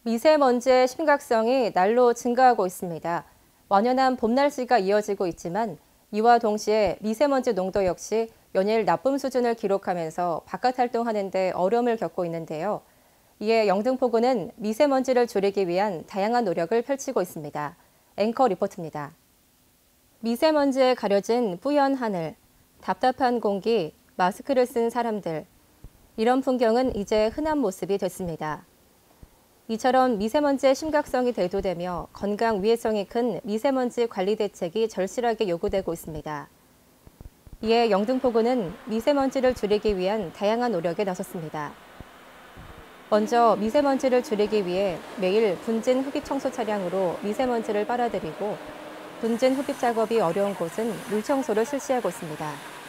미세먼지의 심각성이 날로 증가하고 있습니다. 완연한 봄 날씨가 이어지고 있지만 이와 동시에 미세먼지 농도 역시 연일 나쁨 수준을 기록하면서 바깥 활동하는 데 어려움을 겪고 있는데요. 이에 영등포구는 미세먼지를 줄이기 위한 다양한 노력을 펼치고 있습니다. 앵커 리포트입니다. 미세먼지에 가려진 뿌연 하늘, 답답한 공기, 마스크를 쓴 사람들. 이런 풍경은 이제 흔한 모습이 됐습니다. 이처럼 미세먼지의 심각성이 대두되며 건강 위해성이 큰 미세먼지 관리 대책이 절실하게 요구되고 있습니다. 이에 영등포구는 미세먼지를 줄이기 위한 다양한 노력에 나섰습니다. 먼저 미세먼지를 줄이기 위해 매일 분진 흡입 청소 차량으로 미세먼지를 빨아들이고 분진 흡입 작업이 어려운 곳은 물 청소를 실시하고 있습니다.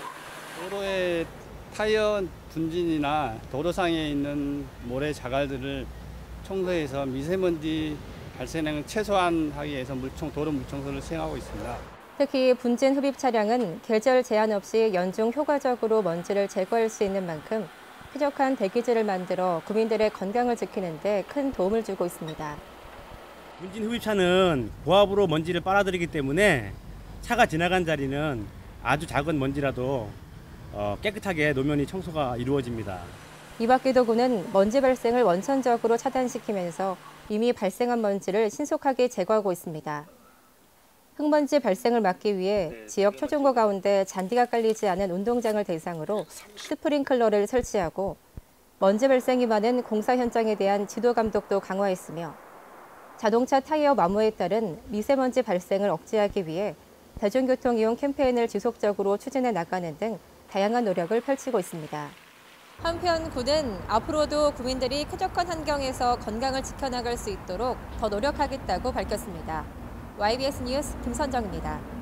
도로의 타이어 분진이나 도로상에 있는 모래 자갈들을 청소해서 미세먼지 발생량을 최소화하기 위해서 도로 물청소를 시행하고 있습니다. 특히 분진 흡입 차량은 계절 제한 없이 연중 효과적으로 먼지를 제거할 수 있는 만큼 쾌적한 대기질을 만들어 구민들의 건강을 지키는 데 큰 도움을 주고 있습니다. 분진 흡입차는 고압으로 먼지를 빨아들이기 때문에 차가 지나간 자리는 아주 작은 먼지라도 깨끗하게 노면이 청소가 이루어집니다. 이밖에도 구는 먼지 발생을 원천적으로 차단시키면서 이미 발생한 먼지를 신속하게 제거하고 있습니다. 흙먼지 발생을 막기 위해 지역 초중고 가운데 잔디가 깔리지 않은 운동장을 대상으로 스프링클러를 설치하고 먼지 발생이 많은 공사 현장에 대한 지도 감독도 강화했으며 자동차 타이어 마모에 따른 미세먼지 발생을 억제하기 위해 대중교통 이용 캠페인을 지속적으로 추진해 나가는 등 다양한 노력을 펼치고 있습니다. 한편 구는 앞으로도 구민들이 쾌적한 환경에서 건강을 지켜나갈 수 있도록 더 노력하겠다고 밝혔습니다. YBS 뉴스 김선정입니다.